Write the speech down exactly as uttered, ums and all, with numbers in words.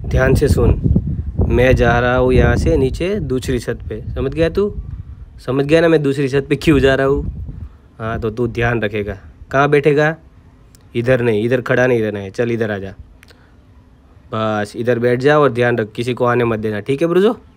ध्यान से सुन, मैं जा रहा हूँ यहाँ से नीचे दूसरी छत पे, समझ गया तू? समझ गया ना मैं दूसरी छत पे क्यों जा रहा हूँ? हाँ तो तू ध्यान रखेगा। कहाँ बैठेगा? इधर नहीं, इधर खड़ा नहीं रहना है। चल इधर आ जा, बस इधर बैठ जा और ध्यान रख, किसी को आने मत देना, ठीक है ब्रुजो?